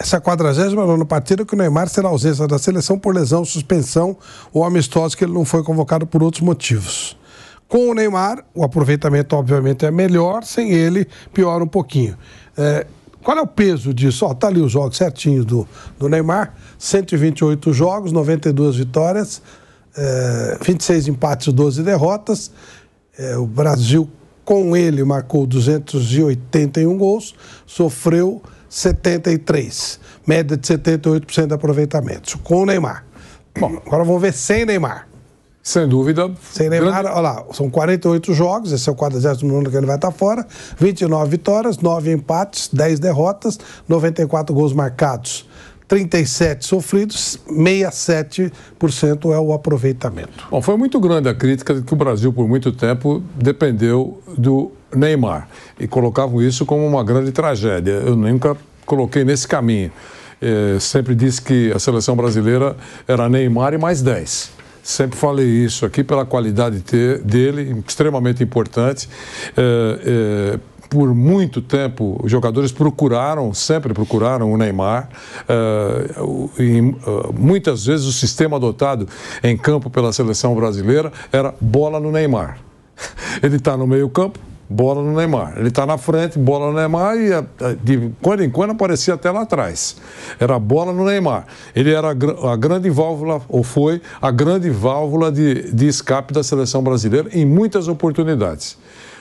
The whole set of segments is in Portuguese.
Essa é a 49ª partida que o Neymar será ausência da seleção por lesão, suspensão ou amistoso, que ele não foi convocado por outros motivos. Com o Neymar, o aproveitamento obviamente é melhor, sem ele piora um pouquinho. Qual é o peso disso? Tá ali os jogos certinhos do Neymar, 128 jogos, 92 vitórias, 26 empates, 12 derrotas. O Brasil, com ele, marcou 281 gols, sofreu 73, média de 78% de aproveitamento. Com o Neymar. Bom, agora vamos ver sem Neymar. Sem dúvida. Sem Neymar, olha lá, são 48 jogos, esse é o 40º que ele vai estar fora, 29 vitórias, 9 empates, 10 derrotas, 94 gols marcados, 37 sofridos, 67% é o aproveitamento. Bom, foi muito grande a crítica de que o Brasil, por muito tempo, dependeu do Neymar. E colocavam isso como uma grande tragédia. Eu nunca coloquei nesse caminho. Sempre disse que a seleção brasileira era Neymar e mais 10. Sempre falei isso aqui pela qualidade dele, extremamente importante. Por muito tempo, os jogadores sempre procuraram o Neymar. Muitas vezes o sistema adotado em campo pela seleção brasileira era bola no Neymar. Ele está no meio-campo, bola no Neymar. Ele está na frente, bola no Neymar, e de quando em quando aparecia até lá atrás. Era bola no Neymar. Ele era a grande válvula, ou foi a grande válvula de escape da seleção brasileira em muitas oportunidades.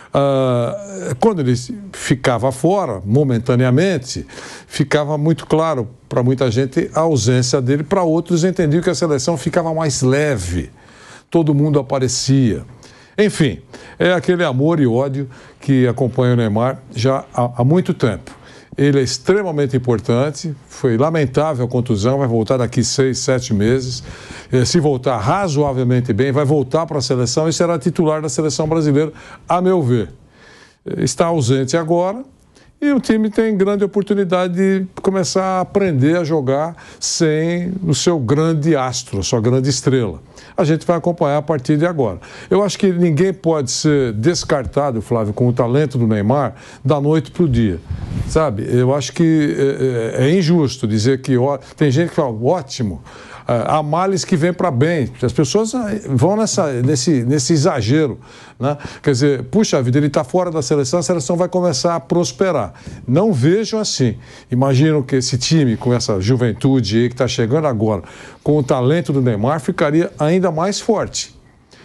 Quando ele ficava fora, momentaneamente, ficava muito claro para muita gente a ausência dele. Para outros, entendiam que a seleção ficava mais leve. Todo mundo aparecia. Enfim, é aquele amor e ódio que acompanha o Neymar já há muito tempo. Ele é extremamente importante, foi lamentável a contusão, vai voltar daqui 6, 7 meses. Se voltar razoavelmente bem, vai voltar para a seleção e será titular da seleção brasileira, a meu ver. Está ausente agora e o time tem grande oportunidade de começar a aprender a jogar sem o seu grande astro, a sua grande estrela. A gente vai acompanhar a partir de agora. Eu acho que ninguém pode ser descartado, Flávio, com o talento do Neymar da noite para o dia, sabe? Eu acho que é injusto dizer que tem gente que fala, ótimo, há males que vêm para bem. As pessoas vão nesse exagero, né? Quer dizer, puxa vida, ele está fora da seleção, a seleção vai começar a prosperar. Não vejo assim. Imagino que esse time, com essa juventude aí que está chegando agora, com o talento do Neymar, ficaria ainda mais forte.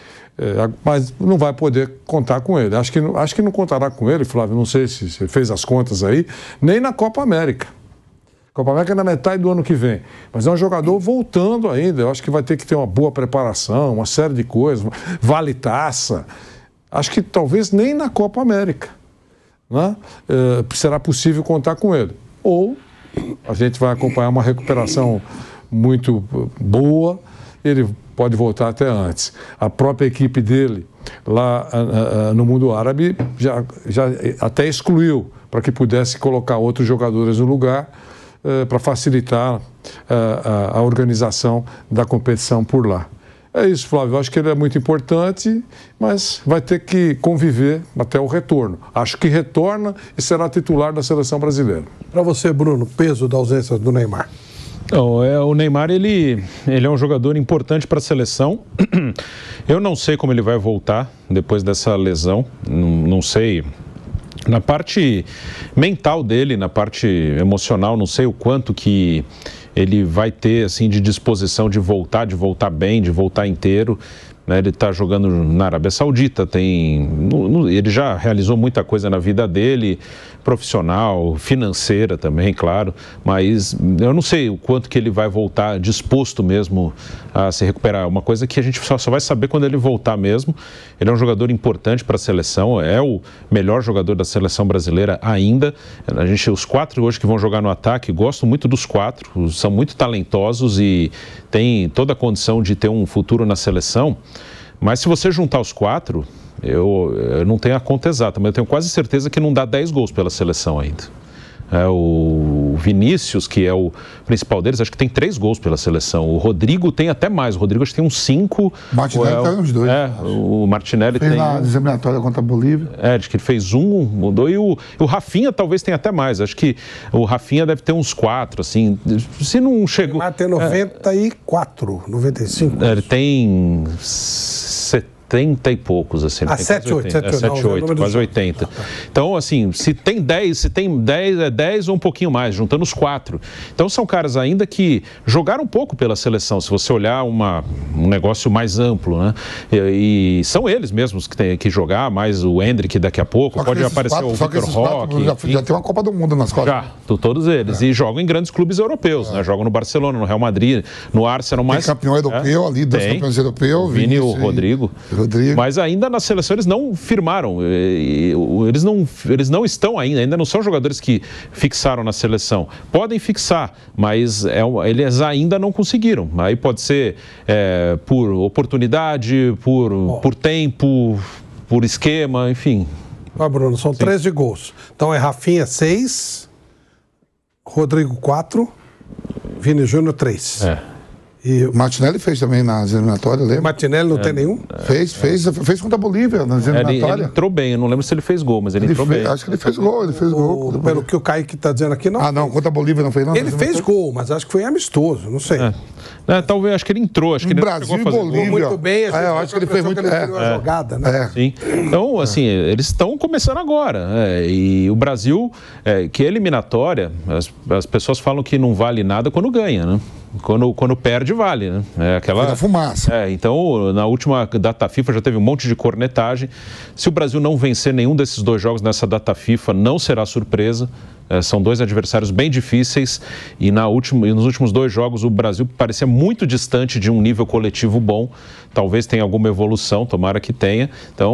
Mas não vai poder contar com ele. Acho que não contará com ele, Flávio, não sei se você fez as contas aí, nem na Copa América. Copa América é na metade do ano que vem. Mas é um jogador voltando ainda. Eu acho que vai ter que ter uma boa preparação, uma série de coisas, vale taça. Acho que talvez nem na Copa América, né? Será possível contar com ele. Ou a gente vai acompanhar uma recuperação muito boa, ele pode voltar até antes. A própria equipe dele, lá no mundo árabe, já até excluiu para que pudesse colocar outros jogadores no lugar, para facilitar a organização da competição por lá. É isso, Flávio. Eu acho que ele é muito importante, mas vai ter que conviver até o retorno. Acho que retorna e será titular da seleção brasileira. Para você, Bruno, peso da ausência do Neymar? Não, o Neymar, ele é um jogador importante para a seleção. Eu não sei como ele vai voltar depois dessa lesão, não sei. Na parte mental dele, na parte emocional, não sei o quanto que ele vai ter assim, de disposição de voltar bem, de voltar inteiro. Ele está jogando na Arábia Saudita, ele já realizou muita coisa na vida dele, profissional, financeira também, claro, mas eu não sei o quanto que ele vai voltar disposto mesmo a se recuperar. Uma coisa que a gente só vai saber quando ele voltar mesmo. Ele é um jogador importante para a seleção, é o melhor jogador da seleção brasileira ainda. Os 4 hoje que vão jogar no ataque, gosto muito dos 4, são muito talentosos e têm toda a condição de ter um futuro na seleção. Mas se você juntar os 4, eu não tenho a conta exata, mas eu tenho quase certeza que não dá 10 gols pela seleção ainda. O Vinícius, que é o principal deles, acho que tem 3 gols pela seleção. O Rodrigo tem até mais. O Rodrigo acho que tem uns 5. O Martinelli tá nos 2. O Martinelli fez tem... na eliminatória contra a Bolívia. Acho que ele fez 1, mudou. E o Rafinha talvez tenha até mais. Acho que o Rafinha deve ter uns 4, assim. Se não chegou... Mas tem 94, 95. Ele tem 70 e poucos, assim. 78, quase 80. Então, assim, se tem 10, é 10 ou um pouquinho mais, juntando os 4. Então, são caras ainda que jogaram um pouco pela seleção, se você olhar um negócio mais amplo, né? E são eles mesmos que têm que jogar, mais o Endrick daqui a pouco, pode aparecer o Vitor Roque. Já tem uma Copa do Mundo nas costas. Já, todos eles. E jogam em grandes clubes europeus, né? Jogam no Barcelona, no Real Madrid, no Arsenal, mais... Tem campeão europeu ali, 2 campeões europeus. Vini e o Rodrigo. Mas ainda na seleção eles não firmaram, eles não estão ainda não são jogadores que fixaram na seleção. Podem fixar, mas eles ainda não conseguiram. Aí pode ser por oportunidade, por tempo, por esquema, enfim. Bruno, são 13 gols. Então é Rafinha 6, Rodrigo 4, Vini Júnior 3. E o Martinelli fez também nas eliminatórias, lembra? Martinelli não tem nenhum? Fez contra a Bolívia nas eliminatórias. Ele entrou bem, eu não lembro se ele fez gol, mas ele entrou bem. Acho que ele fez gol, Pelo que o Kaique está dizendo aqui, não. Não, contra a Bolívia não fez não. Ele fez gol, mas acho que foi amistoso, não sei. Talvez, acho que ele entrou. Acho que ele Brasil e Bolívia. Muito bem, eu acho que ele fez muito bem. Jogada, né? Sim. Então, assim, eles estão começando agora. E o Brasil, que é eliminatória, as pessoas falam que não vale nada quando ganha, né? Quando perde, vale, né? Aquela fumaça. Então, na última data FIFA já teve um monte de cornetagem. Se o Brasil não vencer nenhum desses 2 jogos nessa data FIFA, não será surpresa. São 2 adversários bem difíceis e nos últimos 2 jogos o Brasil parecia muito distante de um nível coletivo bom. Talvez tenha alguma evolução, tomara que tenha. Então,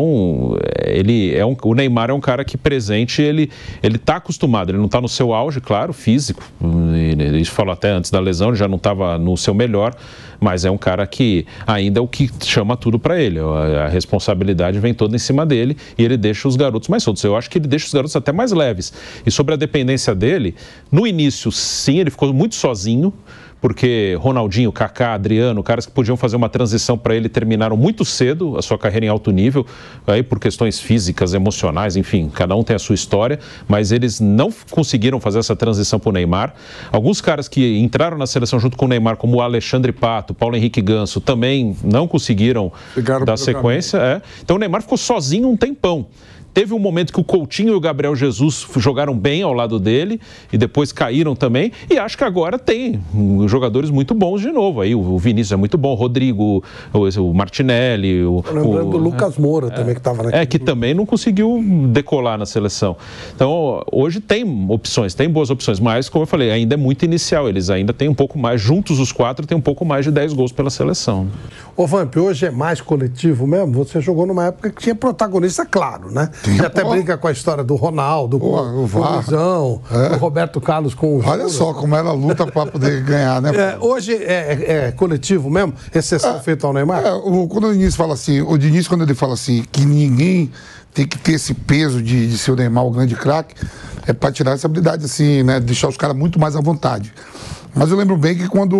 o Neymar é um cara que presente, ele está acostumado, ele não está no seu auge, claro, físico. Isso falou até antes da lesão, ele já não estava no seu melhor, mas é um cara que ainda é o que chama tudo para ele. A responsabilidade vem toda em cima dele e ele deixa os garotos mais soltos. Eu acho que ele deixa os garotos até mais leves. E sobre a dependência dele, no início, sim, ele ficou muito sozinho, porque Ronaldinho, Kaká, Adriano, caras que podiam fazer uma transição para ele, terminaram muito cedo a sua carreira em alto nível, aí por questões físicas, emocionais, enfim, cada um tem a sua história, mas eles não conseguiram fazer essa transição para o Neymar. Alguns caras que entraram na seleção junto com o Neymar, como o Alexandre Pato, Paulo Henrique Ganso, também não conseguiram dar sequência. Então o Neymar ficou sozinho um tempão. Teve um momento que o Coutinho e o Gabriel Jesus jogaram bem ao lado dele e depois caíram também. E acho que agora tem jogadores muito bons de novo. Aí o Vinícius é muito bom, o Rodrigo, o Martinelli. Lembrando do Lucas Moura também, que estava naquele que também não conseguiu decolar na seleção. Então, hoje tem opções, tem boas opções, mas, como eu falei, ainda é muito inicial. Eles ainda têm um pouco mais, juntos os 4, tem um pouco mais de 10 gols pela seleção. Ô, Vamp, hoje é mais coletivo mesmo? Você jogou numa época que tinha protagonista, claro, né? Você até brinca com a história do Ronaldo, com o Luizão, do Roberto Carlos com o... Olha só como ela luta para poder ganhar, né? Hoje é coletivo mesmo? Exceção feita ao Neymar? Quando o Diniz fala assim, quando ele fala assim, que ninguém tem que ter esse peso de ser o Neymar, o grande craque, é para tirar essa habilidade assim, né? Deixar os caras muito mais à vontade. Mas eu lembro bem que quando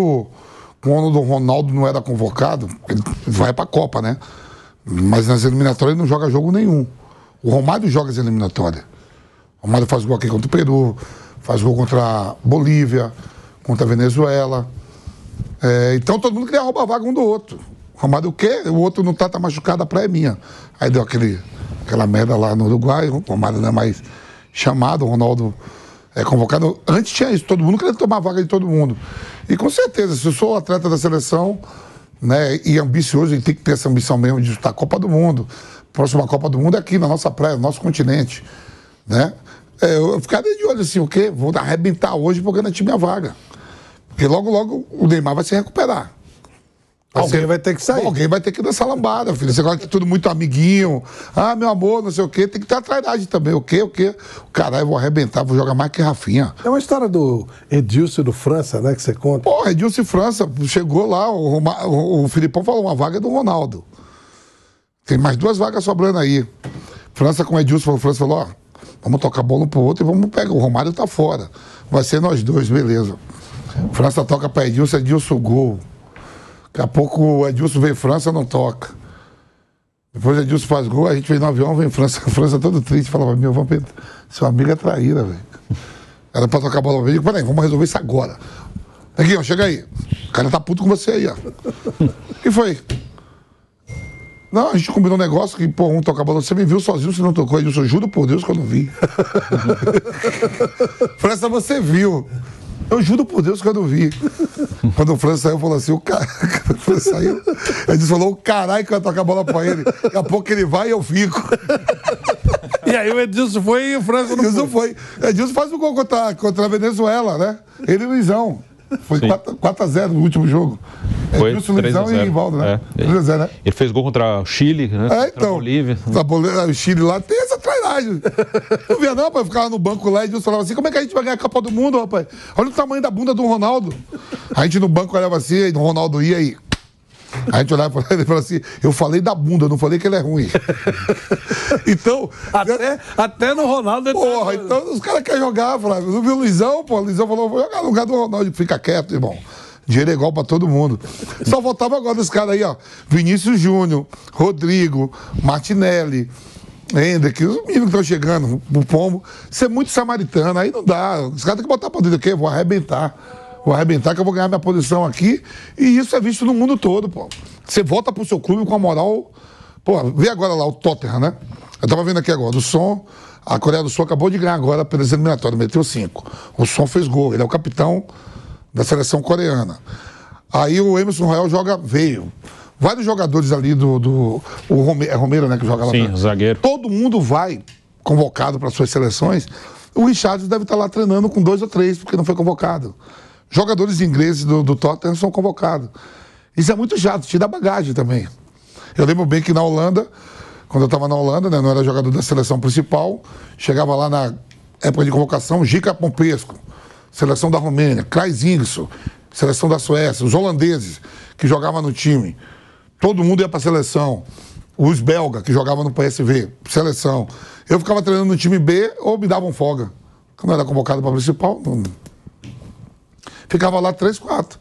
o Ronaldo não era convocado, ele vai para a Copa, né? Mas nas eliminatórias ele não joga jogo nenhum. O Romário joga as eliminatórias. O Romário faz gol aqui contra o Peru, faz gol contra a Bolívia, contra a Venezuela. Então todo mundo queria roubar a vaga um do outro. O Romário o quê? O outro não tá machucado, a praia é minha. Aí deu aquela merda lá no Uruguai, o Romário não é mais chamado, o Ronaldo é convocado. Antes tinha isso, todo mundo queria tomar a vaga de todo mundo. E com certeza, se eu sou atleta da seleção, né, e ambicioso, ele tem que ter essa ambição mesmo de disputar a Copa do Mundo. Próxima Copa do Mundo é aqui na nossa praia, no nosso continente, né? Eu ficaria de olho assim, o quê? Vou arrebentar hoje porque garantir minha vaga. Porque logo, logo o Neymar vai se recuperar. Alguém vai ter que sair. Alguém vai ter que dançar lambada, filho. Você gosta que tudo muito amiguinho. Ah, meu amor, não sei o quê. Tem que ter a trairagem também. O quê? Caralho, eu vou arrebentar, vou jogar mais que Rafinha. É uma história do Edilson do França, né, que você conta. Pô, Edilson e França. Chegou lá, o Filipão falou, uma vaga é do Ronaldo. Tem mais 2 vagas sobrando aí. França com Edilson, França falou, ó, Vamos tocar a bola um pro outro e vamos pegar. O Romário tá fora. Vai ser nós dois, beleza. França toca pra Edilson gol. Daqui a pouco o Edilson vem França, não toca. Depois o Edilson faz gol, a gente vem no avião, vem França. A França todo triste, falava, meu, seu amigo é traíra, velho. Era pra tocar a bola pra mim. Peraí, vamos resolver isso agora. Aqui, ó, chega aí. O cara tá puto com você aí, ó. O que foi? Não, a gente combinou um negócio que, pô, vamos tocar a bola. Você me viu sozinho, você não tocou. Eu juro por Deus que eu não vi. França, você viu. Eu juro por Deus que eu não vi. Quando o França saiu, falou assim, o cara... Quando o França saiu, ele falou, o caralho que vai tocar a bola pra ele. Daqui a pouco ele vai e eu fico. E aí o Edilson foi e o França não foi. Edilson faz o gol contra a Venezuela, né? Ele e o Luizão. Foi 4-0 no último jogo. Foi Edilson, Luizão e Rivaldo, né? 3-0, né? Ele fez gol contra o Chile, né? Então. A Bolívia. O Chile lá tem essa trairagem. Não via não, rapaz, ficava no banco lá e Edilson falava assim, como é que a gente vai ganhar a Copa do Mundo, rapaz? Olha o tamanho da bunda do Ronaldo. A gente no banco olhava assim, e o Ronaldo ia aí. A gente olhava pra ele e falava assim, eu falei da bunda, eu não falei que ele é ruim. Então... Até no Ronaldo... Porra, então os caras querem jogar, Flávio. Não viu o Luizão, pô? O Luizão falou, vou jogar no lugar do Ronaldo. Fica quieto, irmão. Dinheiro é igual pra todo mundo. Só voltava agora os caras aí, ó. Vinícius Júnior, Rodrigo, Martinelli, Hendrick, os meninos que estão chegando, o Pombo. Ser muito samaritano, aí não dá. Os caras têm que botar pra dentro aqui, vou arrebentar. Vou arrebentar que eu vou ganhar minha posição aqui. E isso é visto no mundo todo, pô. Você volta pro seu clube com a moral... Pô, vê agora lá o Tottenham, né? Eu tava vendo aqui agora, o Son... A Coreia do Sul acabou de ganhar agora pelas eliminatórias, meteu 5. O Son fez gol, ele é o capitão da seleção coreana. Aí o Emerson Royal veio. Vários jogadores ali o Romero, né, que joga lá. Sim, o zagueiro. Todo mundo vai convocado para suas seleções. O Richarlison deve estar lá treinando com 2 ou 3, porque não foi convocado. Jogadores ingleses do Tottenham são convocados. Isso é muito chato, tira bagagem também. Eu lembro bem que na Holanda, quando eu estava na Holanda, né, não era jogador da seleção principal, chegava lá na época de convocação, Gica Pompesco, seleção da Romênia, Klaes Ingso, seleção da Suécia, os holandeses que jogavam no time. Todo mundo ia para a seleção. Os belgas que jogavam no PSV, seleção. Eu ficava treinando no time B ou me davam folga. Quando eu era convocado para a principal, não... Ficava lá 3, 4.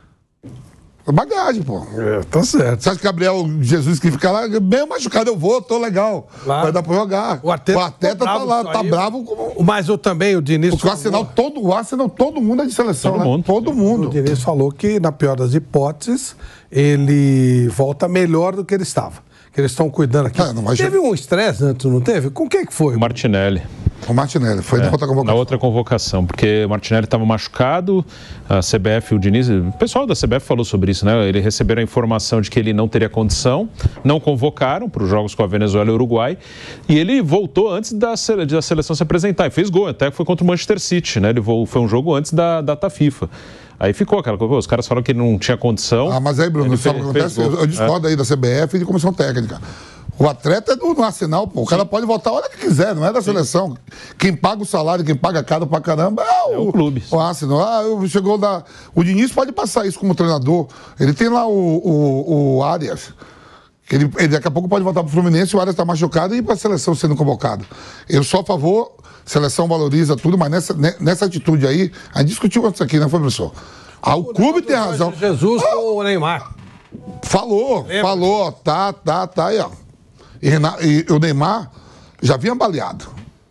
Bagagem, pô. Tá certo. Você acha que Gabriel Jesus que fica lá, bem machucado, eu vou, tô legal. Claro. Vai dar pra jogar. O Arteta tá lá, tá bravo como... Mas eu também, o Diniz... Porque o Arsenal, todo mundo é de seleção, todo né? mundo. Todo mundo. O Diniz falou que, na pior das hipóteses, ele volta melhor do que ele estava. Que eles estão cuidando aqui. Teve um estresse antes, não teve? Com quem que foi? O Martinelli. O Martinelli, foi na outra convocação. Na outra convocação, porque o Martinelli estava machucado, a CBF, o Diniz, o pessoal da CBF falou sobre isso, né? Eles receberam a informação de que ele não teria condição, não convocaram para os jogos com a Venezuela e o Uruguai, e ele voltou antes da seleção se apresentar, e fez gol, até foi contra o Manchester City, né? Foi um jogo antes da data FIFA. Aí ficou aquela coisa, os caras falaram que ele não tinha condição. Ah, mas aí, Bruno, sabe o que acontece? Eu discordo aí da CBF e de comissão técnica. O atleta é do Arsenal, pô. O cara pode voltar a hora que quiser, não é da seleção. Quem paga o salário, quem paga caro pra caramba é o clube. O Arsenal. O Diniz pode passar isso como treinador. Ele tem lá o Arias. Ele daqui a pouco pode voltar pro Fluminense, o Arias tá machucado e ir pra seleção sendo convocado. Eu sou a favor, seleção valoriza tudo, mas nessa atitude aí, a gente discutiu antes aqui, né, professor? O clube tem razão. Jesus com o Neymar. Falou, tá aí, ó. E o Neymar já vinha baleado.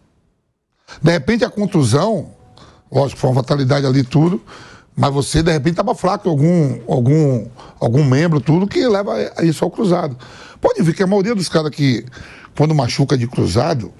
De repente a contusão, lógico, foi uma fatalidade ali tudo, mas você de repente estava fraco algum membro, tudo, que leva a isso ao cruzado. Pode ver que a maioria dos caras que, quando machuca de cruzado,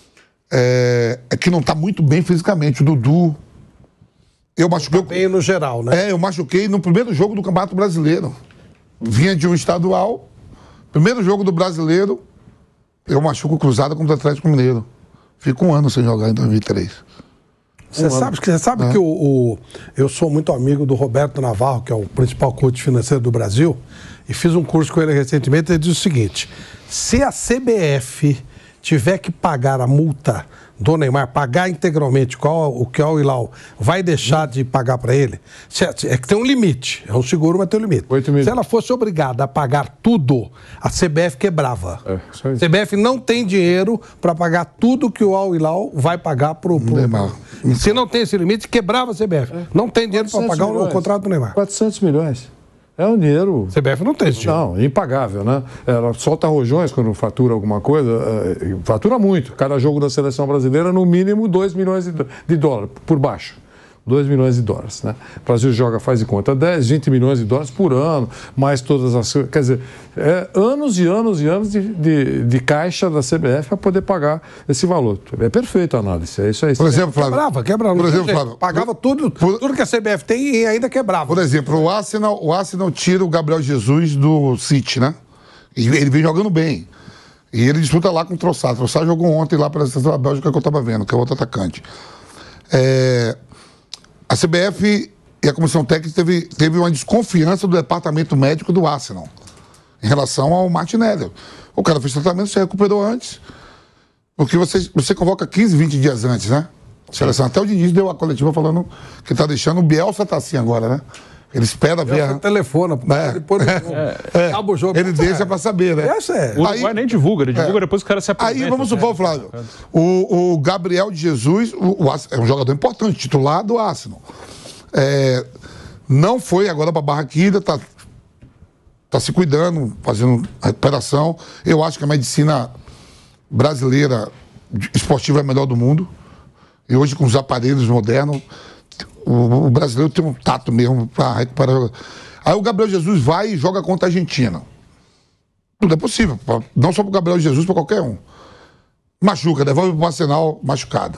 é que não está muito bem fisicamente. O Dudu, eu machuquei... Bem no geral, né? Eu machuquei no primeiro jogo do Campeonato Brasileiro. Vinha de um estadual, primeiro jogo do Brasileiro, eu machuco cruzado contra o Atlético Mineiro. Fico 1 ano sem jogar em 2003. Você sabe que eu sou muito amigo do Roberto Navarro, que é o principal coach financeiro do Brasil, e fiz um curso com ele recentemente. Ele diz o seguinte: se a CBF tiver que pagar a multa do Neymar, pagar integralmente o que o Al-Hilal vai deixar de pagar para ele, é que tem um limite, é um seguro, mas tem um limite. Se ela fosse obrigada a pagar tudo, a CBF quebrava. A CBF não tem dinheiro para pagar tudo que o Al-Hilal vai pagar para o Neymar. Se não tem esse limite, quebrava a CBF. Não tem dinheiro para pagar o contrato do Neymar. 400 milhões. É um dinheiro... CBF não tem esse dinheiro. Não, impagável, né? Ela solta rojões quando fatura alguma coisa, fatura muito. Cada jogo da seleção brasileira, no mínimo, 2 milhões de dólares, por baixo. 2 milhões de dólares, né? O Brasil joga, faz de conta, 10, 20 milhões de dólares por ano, mais todas as... Quer dizer, anos e anos e anos de caixa da CBF para poder pagar esse valor. É perfeita a análise, é isso aí. Por exemplo, Flávio... Quebrava. Por exemplo, Flávio... Pagava tudo que a CBF tem e ainda quebrava. Por exemplo, o Arsenal tira o Gabriel Jesus do City, né? E ele vem jogando bem. E ele disputa lá com o Trossard. O Trossard jogou ontem lá pela seleção da Bélgica que eu estava vendo, que é outro atacante. A CBF e a comissão técnica teve uma desconfiança do departamento médico do Arsenal em relação ao Martinelli. O cara fez tratamento, se recuperou antes, porque você convoca 15, 20 dias antes, né? Seleção. Até o Diniz deu a coletiva falando que tá deixando o Bielsa tá assim agora, né? Ele espera ver. Ele telefona, depois acaba o jogo. Ele deixa pra saber, né? O Uruguai nem divulga, ele divulga depois que o cara se apresenta. Aí vamos supor, Flávio, o Gabriel de Jesus é um jogador importante, titular do Arsenal. Não foi agora pra Barranquilla, tá se cuidando, fazendo a recuperação. Eu acho que a medicina brasileira esportiva é a melhor do mundo. E hoje, com os aparelhos modernos, o brasileiro tem um tato mesmo para recuperar. Aí o Gabriel Jesus vai e joga contra a Argentina. Tudo é possível, não só para o Gabriel Jesus, para qualquer um. Machuca, devolve para o Arsenal machucado.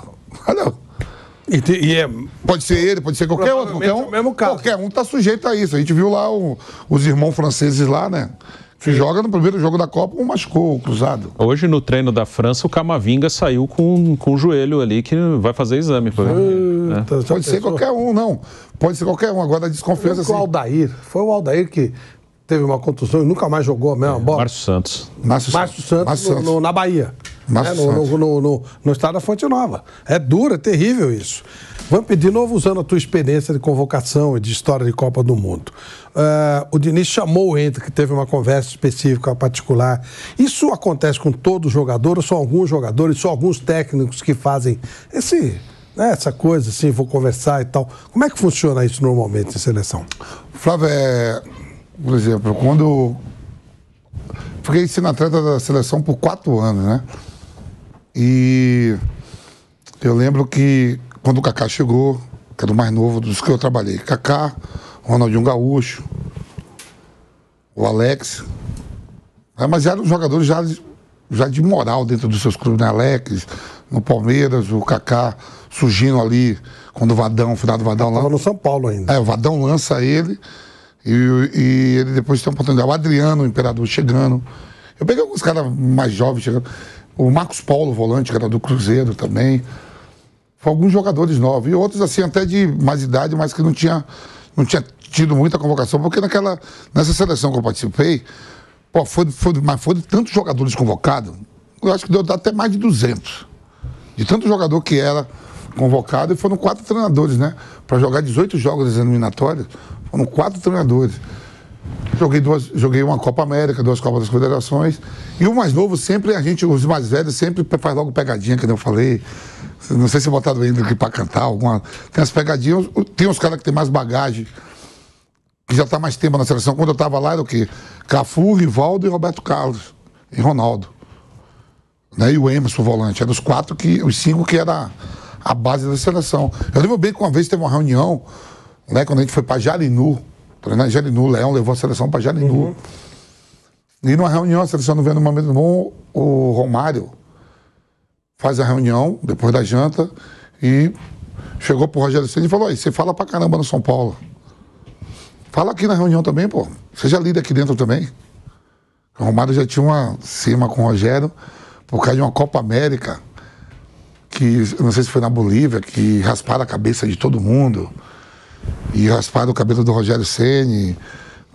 Pode ser ele, pode ser qualquer outro. Qualquer um está sujeito a isso. A gente viu lá os irmãos franceses lá, né? Que joga no primeiro jogo da Copa, machucou o cruzado. Hoje, no treino da França, o Camavinga saiu com o joelho ali, que vai fazer exame. Pode ser qualquer um, não. Pode ser qualquer um. Agora a desconfiança... Foi o Aldair que teve uma contusão e nunca mais jogou a mesma bola. Márcio Santos. Márcio Santos na Bahia. No estado da Fonte Nova. É duro, é terrível isso. Vamos pedir de novo, usando a tua experiência de convocação e de história de Copa do Mundo. O Diniz chamou o Hendrick, que teve uma conversa específica, particular. Isso acontece com todo jogador, ou só alguns jogadores, só alguns técnicos que fazem essa coisa assim, vou conversar e tal. Como é que funciona isso normalmente em seleção? Flávio, por exemplo, quando fiquei sendo atleta da seleção por 4 anos, né? E eu lembro que quando o Kaká chegou, que era o mais novo dos que eu trabalhei, Kaká, Ronaldinho Gaúcho, o Alex, mas eram jogadores já de moral dentro dos seus clubes, né? Alex, no Palmeiras, o Kaká surgindo ali, quando o Vadão, o final do Vadão lá. Estava no São Paulo ainda. O Vadão lança ele e ele depois tem a oportunidade. O Adriano, o Imperador, chegando. Eu peguei alguns caras mais jovens chegando. O Marcos Paulo, volante, que era do Cruzeiro também. Alguns jogadores novos. E outros, assim, até de mais idade, mas que não tinha tido muita convocação. Porque nessa seleção que eu participei, mas foram tantos jogadores convocados, eu acho que deu até mais de 200. De tanto jogador que era convocado, e foram 4 treinadores, né? Para jogar 18 jogos das eliminatórias, foram 4 treinadores. Joguei uma Copa América, 2 Copas das Confederações. E o mais novo sempre, os mais velhos sempre faz logo pegadinha, que eu falei. Não sei se botaram ainda aqui para cantar alguma. Tem as pegadinhas, tem uns caras que tem mais bagagem, que já tá mais tempo na seleção. Quando eu tava lá era o quê? Cafu, Rivaldo e Roberto Carlos. E Ronaldo. Né? E o Emerson, o volante. Eram os 5 que era a base da seleção. Eu lembro bem que uma vez teve uma reunião, né, quando a gente foi para Jarinu. Jarinu, o Leão levou a seleção para Jarinu. E numa reunião, a seleção não vendo no momento bom, o Romário faz a reunião, depois da janta, e chegou pro Rogério Ceni e falou: você fala pra caramba no São Paulo. Fala aqui na reunião também, pô. Seja líder aqui dentro também. O Romário já tinha uma cima com o Rogério, por causa de uma Copa América, que não sei se foi na Bolívia, que rasparam a cabeça de todo mundo. E rasparam o cabelo do Rogério Ceni.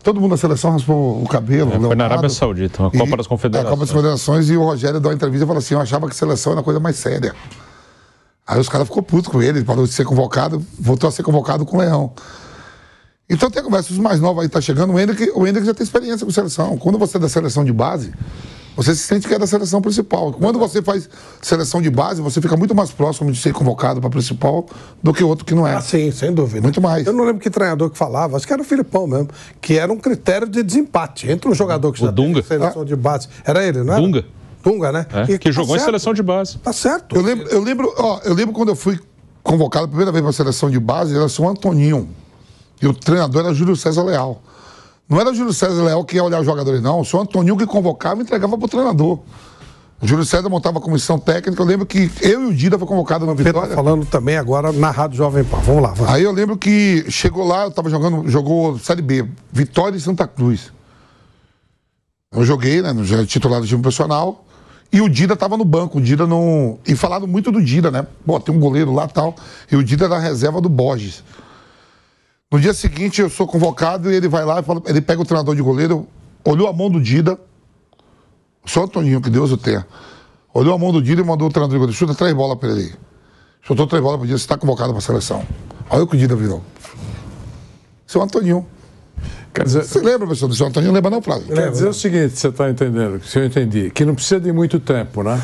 todo mundo da seleção raspou o cabelo. Foi na Arábia Saudita, a Copa das Confederações. A Copa das Confederações, e o Rogério deu uma entrevista e falou assim, eu achava que a seleção era uma coisa mais séria. Aí os caras ficou putos com ele parou de ser convocado, voltou a ser convocado com o Leão. Então tem conversa, os mais novos aí tá chegando, o Hendrick já tem experiência com seleção. Quando você é da seleção de base, você se sente que é da seleção principal. Quando você faz seleção de base, você fica muito mais próximo de ser convocado para principal do que outro que não é. Ah, sim, sem dúvida. Muito mais. Eu não lembro que treinador que falava, acho que era o Filipão mesmo, que era um critério de desempate entre um jogador que já Dunga. teve seleção de base. Era ele, não era? Dunga, né? Que jogou em seleção de base. Tá certo. Eu lembro quando eu fui convocado a primeira vez para a seleção de base, era o Antoninho. E o treinador era Júlio César Leal. Não era o Júlio César Leal que ia olhar os jogadores, não. O senhor Antoninho que convocava e entregava para o treinador. O Júlio César montava a comissão técnica. Eu lembro que eu e o Dida foi convocado na Vitória. Tá falando também agora na Rádio Jovem Pan. Vamos lá. Aí eu lembro que chegou lá, eu tava jogou Série B, Vitória e Santa Cruz. Eu joguei, né? Já titular do time profissional. E o Dida tava no banco. O Dida não. E falaram muito do Dida, né? Pô, tem um goleiro lá e tal. E o Dida era a reserva do Borges. No dia seguinte eu sou convocado e ele vai lá e fala, ele pega o treinador de goleiro, olhou a mão do Dida, só Antoninho, que Deus o tenha, olhou a mão do Dida e mandou o treinador de goleiro, chuta 3 bolas para ele aí. Chutou 3 bolas para o Dida, você está convocado para a seleção. Olha o que o Dida virou. Seu Antoninho. Quer dizer, você lembra, professor, do seu Antoninho? Lembra não, Flávio? Quer dizer o seguinte, você está entendendo, se eu entendi, que não precisa de muito tempo, né?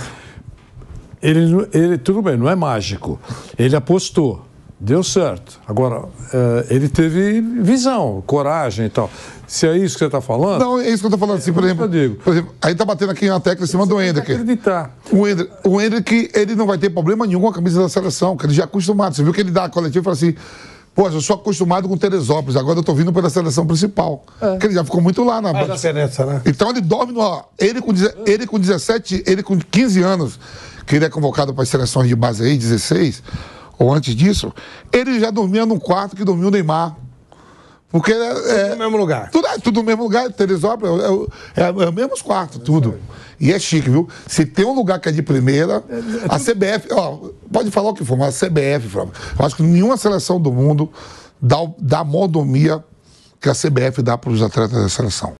Ele tudo bem, não é mágico. Ele apostou. Deu certo. Agora, ele teve visão, coragem e tal. Se é isso que você está falando... Não, é isso que eu estou falando. Assim, por exemplo, aí está batendo aqui uma tecla em cima do Hendrick. Acreditar. O Hendrick, ele não vai ter problema nenhum com a camisa da seleção, que ele já é acostumado. Você viu que ele dá a coletiva e fala assim, pô, eu sou acostumado com Teresópolis, agora eu estou vindo pela seleção principal. Porque ele já ficou muito lá na base. Diferença, né? Então ele dorme no... Ele com 17, ele com 15 anos, que ele é convocado para as seleções de base aí, 16... ou antes disso, ele já dormia num quarto que dormia o Neymar. Porque tudo no mesmo lugar. Tudo no mesmo lugar, Teresópolis, é os mesmos quartos, tudo. E é chique, viu? Se tem um lugar que é de primeira, a CBF, ó, pode falar o que for, mas a CBF, Flávio, eu acho que nenhuma seleção do mundo dá a mordomia que a CBF dá para os atletas da seleção.